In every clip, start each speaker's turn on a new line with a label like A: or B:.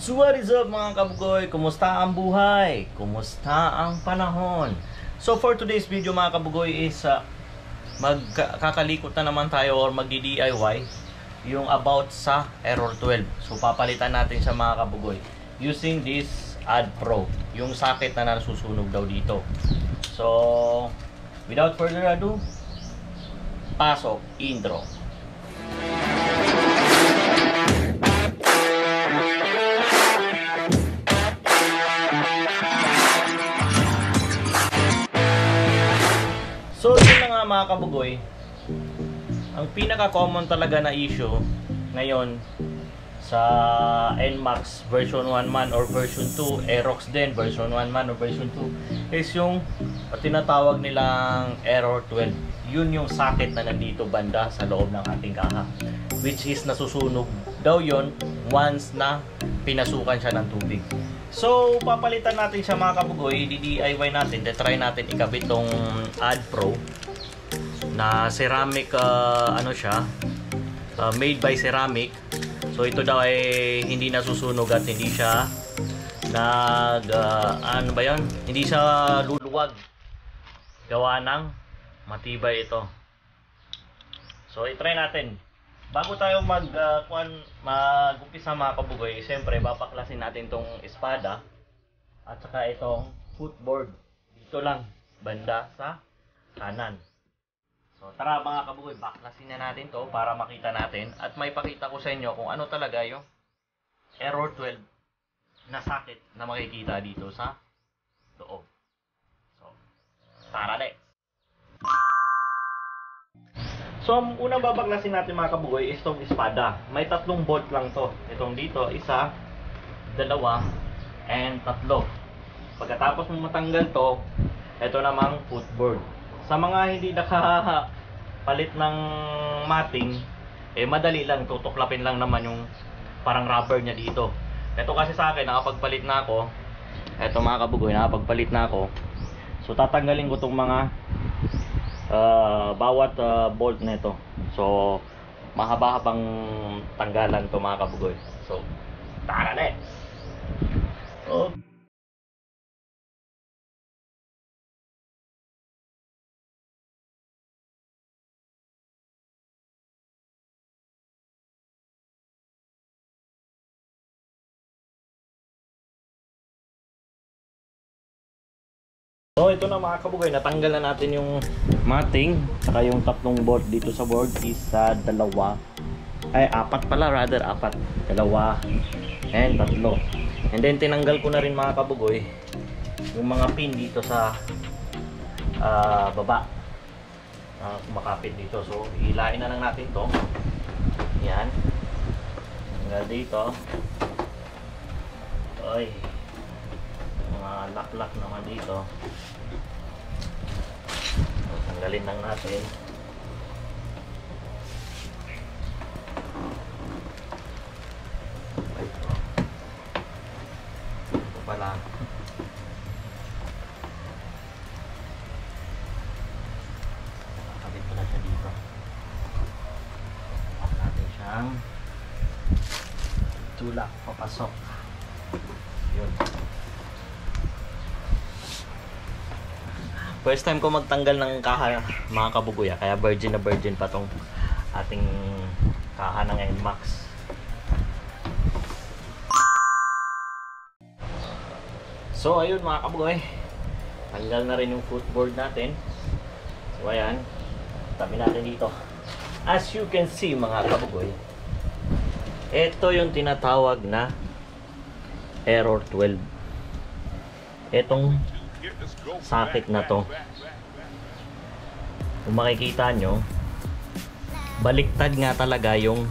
A: So what is up mga kabugoy? Kumusta ang buhay? Kumusta ang panahon? So for today's video mga kabugoy is magkakalikot na naman tayo or magdi-DIY yung about sa Error 12. So papalitan natin sa mga kabugoy using this Ad Pro, yung socket na nasusunog daw dito. So without further ado, pasok intro. So yun na nga mga kabugoy, ang pinaka-common talaga na issue ngayon sa NMAX version 1 man or version 2, Aerox din version 1 man or version 2 is yung tinatawag nilang Error 12. Yun yung socket na nandito banda sa loob ng ating kaha, which is nasusunog daw yon once na pinasukan siya ng tubig. So papalitan natin siya mga kabugoy, di-DIY natin, try natin ikabit tong Ad Pro na ceramic, ano siya, made by ceramic. So ito daw ay hindi nasusunog at hindi siya ano ba yan? Hindi siya luluwag. Gawa ng matibay ito. So i-try natin. Bago tayo mag-umpisa mga kabugoy, siyempre babaklasin natin tong espada at saka itong footboard dito lang banda sa kanan. So tara mga kabugoy, baklasin na natin to para makita natin at may pakita ko sa inyo kung ano talaga yung Error 12 na socket na makikita dito sa loob. So tara let's! So ang unang babaklasin natin mga kabugoy is itong espada. May tatlong bolt lang to. Itong dito, isa, dalawa, and tatlo. Pagkatapos mo matanggal to, ito namang footboard. Sa mga hindi nakapalit ng matting, madali lang, tutuklapin lang naman yung parang rubber niya dito. Ito kasi sa akin, nakapagpalit na ako. Ito mga kabugoy, nakapagpalit na ako. So tatanggalin ko itong mga bawat bolt nito. So mahaba-habang tanggalan to mga kabugoy. So tara na. So ito na mga kabugoy, natanggal na natin yung matting saka yung tatlong bolt dito sa board. Isa, dalawa, apat pala, rather apat, dalawa and tatlo. And then tinanggal ko na rin mga kabugoy yung mga pin dito sa baba, kumakapit dito. So hilain na lang natin to. Yan, hanggang dito. Oy, mga lock naman dito. So, tanggalin lang natin. Ito pala. Nakakabit pala siya dito. Huwag natin siyang tulak papasok. Yun. First time ko magtanggal ng kaha mga kabugoy, kaya virgin na virgin pa tong ating kaha ng NMAX. So ayun mga kabugoy, tanggal na rin yung footboard natin. So ayan, tabi natin dito. As you can see mga kabugoy, ito yung tinatawag na Error 12. Etong socket na to, kung makikita nyo, baliktad nga talaga yung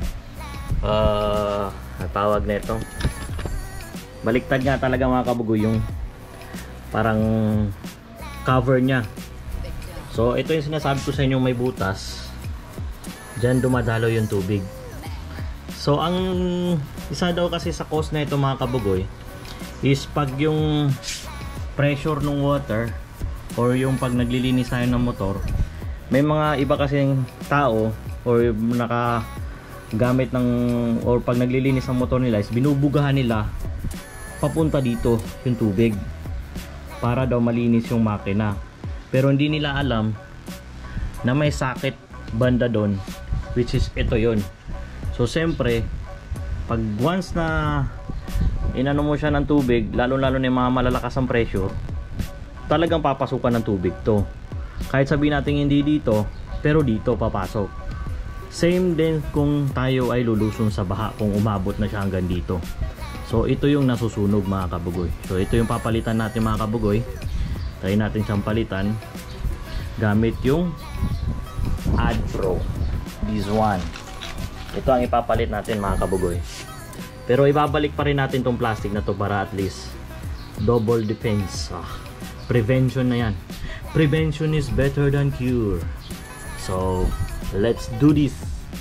A: tawag na ito, baliktad nga talaga mga kabugoy yung parang cover nya. So ito yung sinasabi ko sa inyo, may butas dyan, dumadalo yung tubig. So ang isa daw kasi sa cause na ito mga kabugoy is pag yung pressure ng water or yung pag naglilinis tayo ng motor, may mga iba kasing tao or gamit ng, or pag naglilinis ng motor nila is binubugahan nila papunta dito yung tubig para daw malinis yung makina. Pero hindi nila alam na may socket banda doon, which is ito yon. So siyempre pag once na inano mo siya ng tubig, lalo na yung mga malalakas ang pressure, talagang papasukan ng tubig to. Kahit sabihin natin hindi dito, pero dito papasok. Same din kung tayo ay luluson sa baha kung umabot na siya hanggang dito. So ito yung nasusunog mga kabugoy. So ito yung papalitan natin mga kabugoy. Try natin siyang palitan gamit yung AdPro. This one. Ito ang ipapalit natin mga kabugoy. Pero ibabalik pa rin natin tong plastic na to para at least double defense. Prevention na yan. Prevention is better than cure. So let's do this.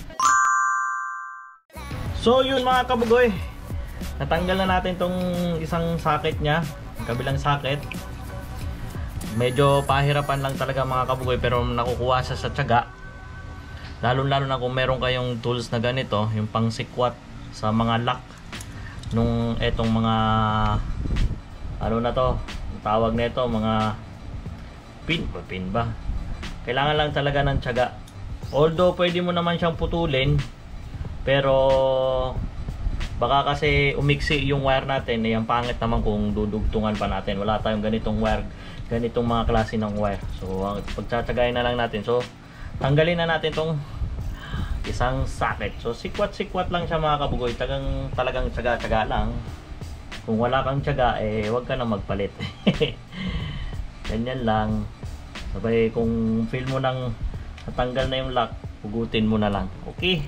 A: So yun mga kabugoy, natanggal na natin tong isang socket nya, kabilang socket. Medyo pahirapan lang talaga mga kabugoy, pero nakukuha siya sa tiyaga. Lalo na kung meron kayong tools na ganito, yung pang sikwat sa mga lock nung etong mga ano na to, tawag nito mga pin ba. Kailangan lang talaga ng tiyaga. Although pwede mo naman siyang putulin, pero baka kasi umiksi yung wire natin. Ang pangit naman kung dudugtungan pa natin. Wala tayong ganitong wire, ganitong mga klase ng wire. So pagtsatsyagain na lang natin. So tanggalin na natin tong isang socket. So sikwat lang siya mga kabugoy. Talagang tsaga lang. Kung wala kang tsaga, wag ka na magpalit. Ganyan lang. Sabay kung feel mo nang natanggal na yung lock, hugutin mo na lang. Okay.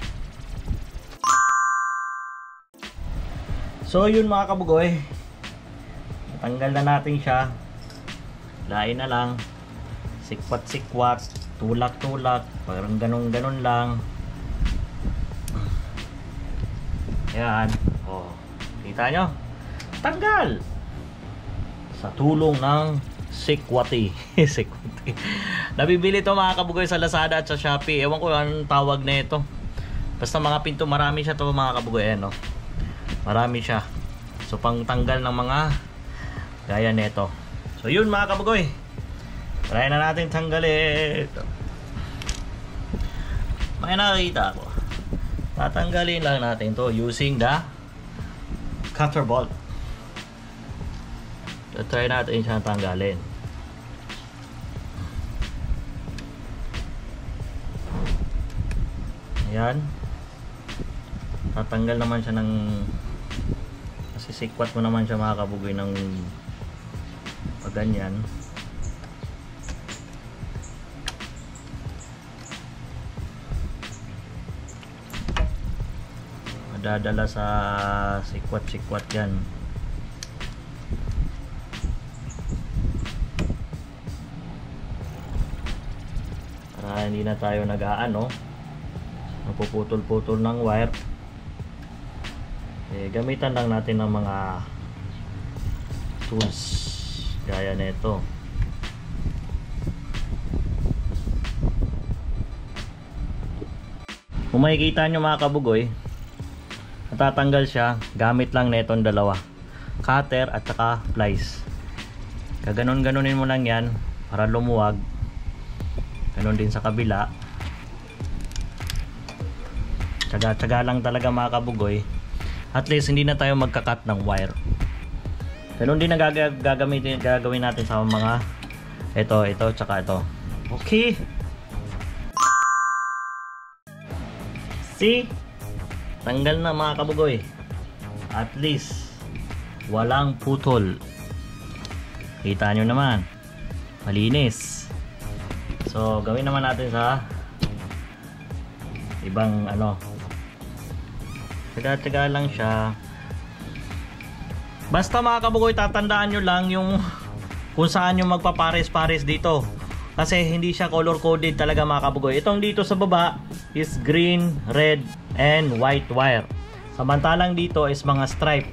A: So yun mga kabugoy, natanggal na natin siya. Lain na lang, sikwat, tulak, parang ganun lang. Ayan, oh, kita nyo, tanggal sa tulong ng sikwati. Sikwati. Nabibili to mga kabugoy sa Lazada at sa Shopee. Ewan ko anong tawag na ito. Basta mga pinto, marami siya to mga kabugoy. No? Marami siya. So pang tanggal ng mga gaya nito. So yun mga kabugoy, try na natin tanggalin. May nakita ako. Tatanggalin lang natin to using the cutter bolt. So try natin siyang tanggalin. Ayan. Tatanggal naman siya ng, kasi sikwat mo naman siya mga kabugoy ng pag ganyan. Madadala sa sikwat yan. Para hindi na tayo nag-aano, napuputol-putol ng wire. Gamitan lang natin ng mga tools gaya nito. Kung makikita nyo mga kabugoy, natatanggal siya gamit lang netong dalawa, cutter at saka plies. Kaganon-ganonin mo lang yan para lumuwag. Ganon din sa kabila. Tsaga-tsaga lang talaga mga kabugoy. At least hindi na tayo magkakat ng wire. Ganon din ang gagawin natin sa mga ito, tsaka ito. Okay. See? Tanggal na mga kabugoy. At least walang putol. Kita nyo naman, malinis. So gawin naman natin sa ibang ano. Tsaga-tsaga lang siya. Basta mga kabugoy, tatandaan nyo lang yung kung saan yung magpapares-pares dito. Kasi hindi siya color coded talaga mga kabugoy. Itong dito sa baba is green, red, and white wire. Samantalang dito is mga stripe.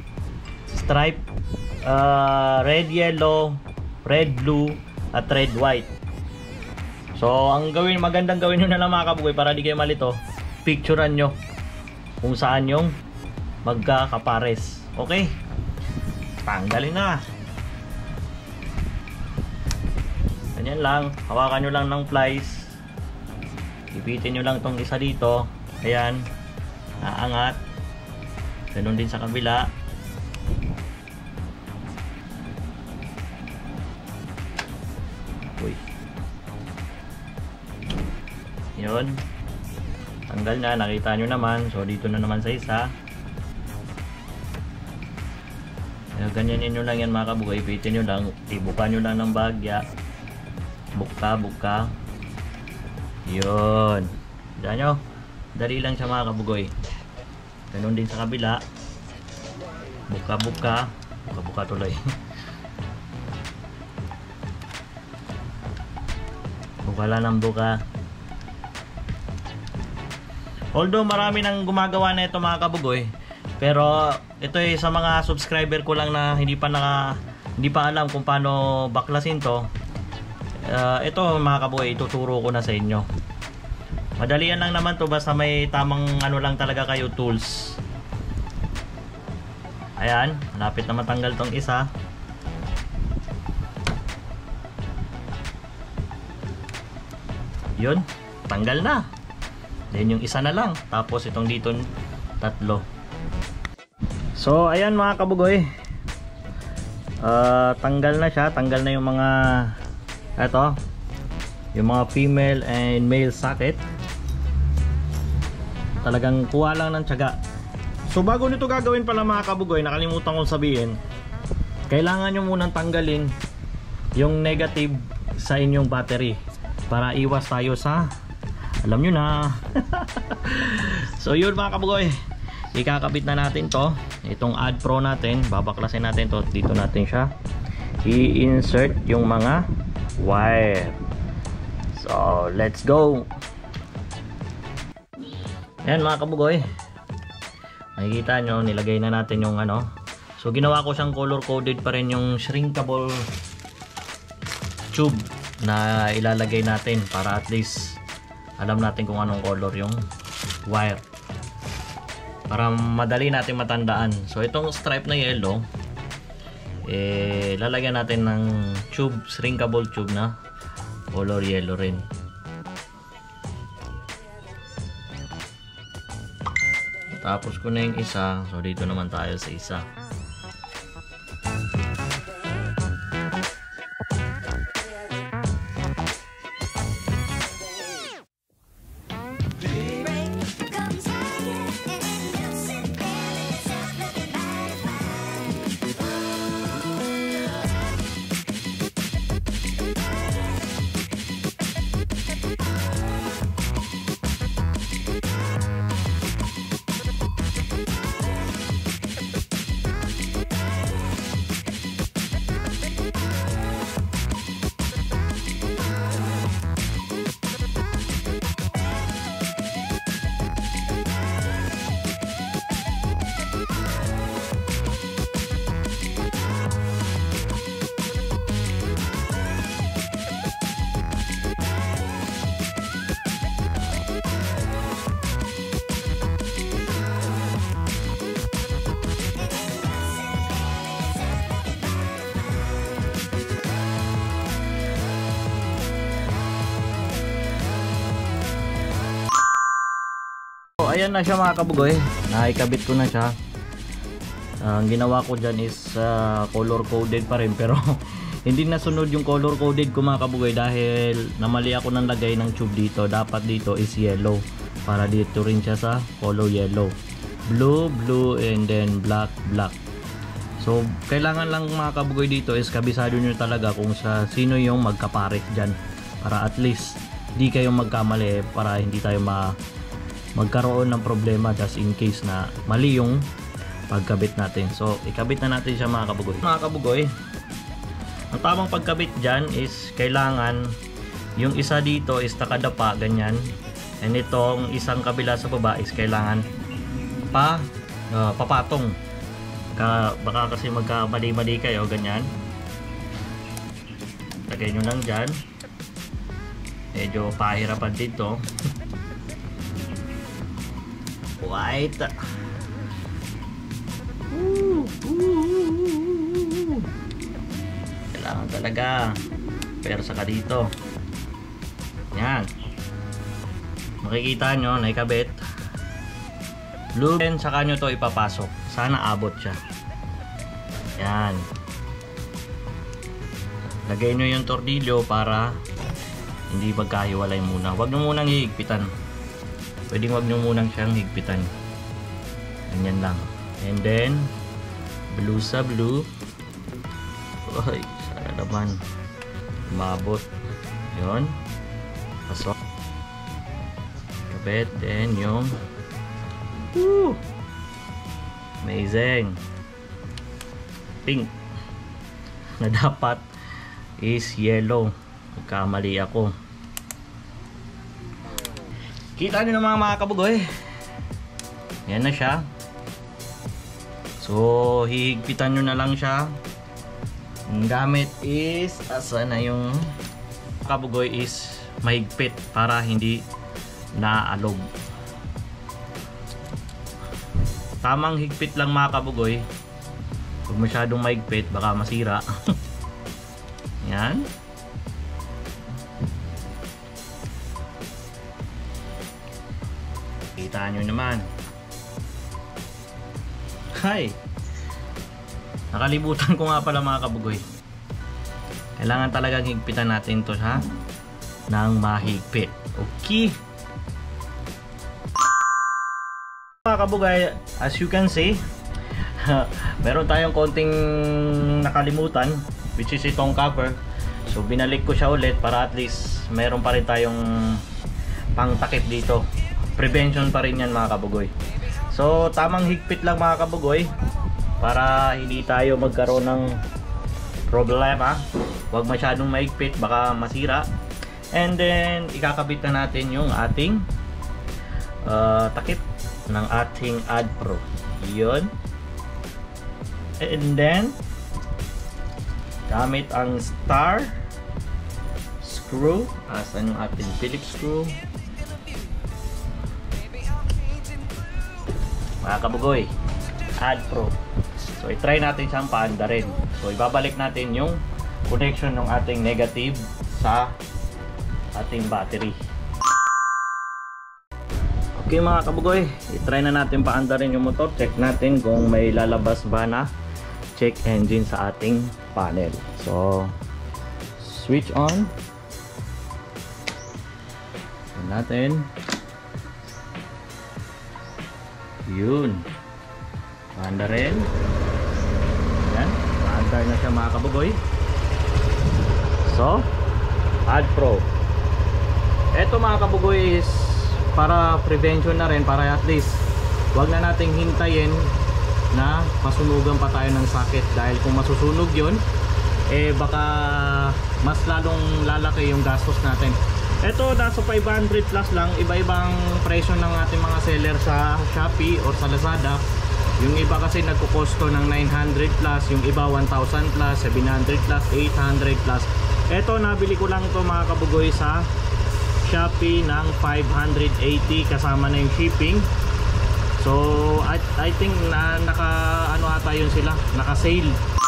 A: Red, yellow, red, blue, at red, white. So ang magandang gawin nyo na lang mga kabugoy para di kayo malito, picturean nyo kung saan yung magkakapares. Okay, tanggalin na. Ganyan lang, hawakan nyo lang ng plies, ipitin nyo lang tong isa dito, ayan, aangat. Ganun din sa kabila. Uy, yun, tanggal na, nakita nyo naman. So dito na naman sa isa. Ganyanin nyo lang yan mga kabugay, ipitin nyo lang, ibuka nyo lang ng bagya, buka. Yun, diyan nyo, dali lang siya mga kabugoy. Ganun din sa kabila, buka tuloy. Buka lang ng buka. Although marami nang gumagawa na ito mga kabugoy, pero ito ay sa mga subscriber ko lang na hindi pa alam kung paano baklasin to. Ito mga kabugoy, ituturo ko na sa inyo. Madalian lang naman to, basta may tamang ano lang talaga kayo, tools. Ayan, lapit na matanggal tong isa. Yun, tanggal na. Then yung isa na lang, tapos itong dito tatlo. So ayan mga kabugoy, tanggal na siya, tanggal na yung mga yung mga female and male socket. Talagang kuha lang ng tiyaga. So bago nito gagawin pala mga kabugoy, nakalimutan kong sabihin, kailangan nyo munang tanggalin yung negative sa inyong battery para iwas tayo sa, alam nyo na. So yun mga kabugoy, ikakabit na natin to, itong Add Pro natin, babaklasin natin to, dito natin siya i-insert yung mga wire. So let's go. Ayan mga kabugoy, makikita nyo, nilagay na natin yung ano. So ginawa ko siyang color coded pa rin yung shrinkable tube na ilalagay natin para at least alam natin kung anong color yung wire, para madali natin matandaan. So itong stripe na yellow, lalagyan natin ng tube, shrinkable tube na color yellow rin. Tapos ko na yung isa, so dito naman tayo sa isa. Ayan na siya mga kabugoy, naikabit ko na siya. Ang ginawa ko dyan is color coded pa rin, pero hindi nasunod yung color coded ko mga kabugoy dahil namali ako ng lagay ng tube dito. Dapat dito is yellow, para dito rin siya sa color yellow, blue and then black. So kailangan lang mga kabugoy dito is kabisado nyo talaga kung sino yung magkapares dyan, para at least di kayo magkamali, para hindi tayo magkaroon ng problema just in case na mali yung pagkabit natin. So ikabit na natin siya mga kabugoy. Mga kabugoy, ang tamang pagkabit dyan is kailangan yung isa dito is nakadapa ganyan, and itong isang kabila sa baba is kailangan papatong. Baka kasi magkamali-mali kayo, ganyan. Lagay nyo lang dyan, medyo pahirapan dito. white. Kailangan talaga persa ka dito. Yan. Makikita nyo, naikabit. Lube, saka nyo to ipapasok. Sana abot siya. Yan. Lagay nyo yung tornilyo para hindi magkahiwalay muna. Huwag nyo munang hihigpitan. Pwedeng huwag nyo munang siyang higpitan. Ganyan lang. And then, blue sa blue. Ay, sana naman umabot. Yun. Pasok. Kabit. Then yung woo! Amazing. Pink na dapat is yellow. Nagkamali ako. Kita nyo naman mga kabugoy. Yan na siya. So hihigpitan nyo na lang siya. Ang gamit is, asa na yung kabugoy is mahigpit para hindi naalog. Tamang higpit lang mga kabugoy. Huwag masyadong mahigpit, baka masira. Yan. Kita nyo naman. Hi! Nakalimutan ko nga pala mga kabugoy. Kailangan talagang higpitan natin to ha, ng mahigpit. Okay. Mga kabugay, as you can see, meron tayong konting nakalimutan, which is itong cover. So binalik ko siya ulit para at least meron pa rin tayong pangtakip dito. Prevention pa rin yan mga kabugoy. So tamang higpit lang mga kabugoy para hindi tayo magkaroon ng problema. Huwag masyadong mahigpit, baka masira. And then ikakabit na natin yung ating takip ng ating AdPro. Yun. And then gamit ang star screw. Asan yung ating Phillips screw? Mga kabugoy, AdPro. So i-try natin siyang paanda rin. So ibabalik natin yung connection ng ating negative sa ating battery. Okay mga kabugoy, i-try na natin paanda rin yung motor. Check natin kung may lalabas ba na check engine sa ating panel. So switch on. Tignan natin. Yun. Paanda rin. Yan. Paanda na siya mga kabugoy. So AdPro. Ito mga kabugoy is para prevention na rin, para at least wag na nating hintayin na masunugan pa tayo ng socket, dahil kung masusunog yun eh baka mas lalong lalaki yung gastos natin. Ito nasa 500 plus lang, iba-ibang presyo ng ating mga seller sa Shopee or sa Lazada. Yung iba kasi nagkukosto ng 900 plus, yung iba 1000 plus, 700 plus, 800 plus. Ito nabili ko lang to mga kabugoy sa Shopee ng 580 kasama na yung shipping. So I think na naka ano ata yun sila, naka sale.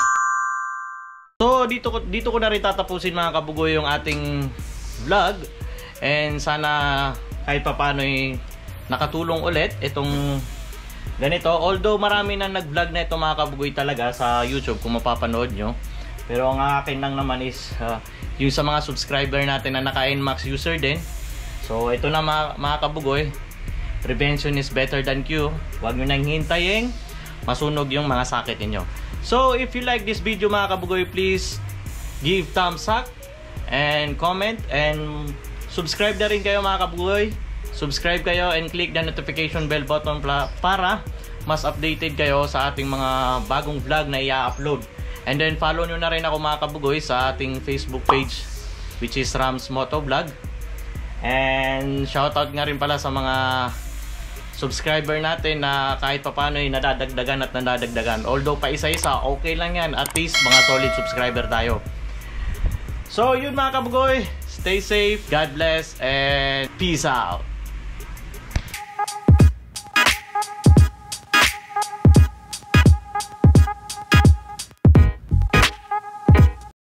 A: So dito ko na rin tatapusin mga kabugoy yung ating vlog, and sana kahit papaano nakatulong ulit itong ganito. Although marami na nag-vlog na ito mga kabugoy talaga sa YouTube kung mapapanood nyo, pero ang akin lang naman is yung sa mga subscriber natin na naka NMAX user din. So ito na mga kabugoy, prevention is better than cure. Huwag nyo nang hintayin masunog yung mga socket niyo. So if you like this video mga kabugoy, please give thumbs up and comment, and subscribe na rin kayo mga kabugoy. Subscribe kayo and click the notification bell button para mas updated kayo sa ating mga bagong vlog na i-upload. And then follow nyo na rin ako mga kabugoy sa ating Facebook page, which is Rams Moto Vlog. And shoutout nga rin pala sa mga subscriber natin na kahit papano nadadagdagan at nadadagdagan. Although pa isa-isa, okay lang yan. At least mga solid subscriber tayo. So yun mga kabugoy, stay safe, God bless, and peace out.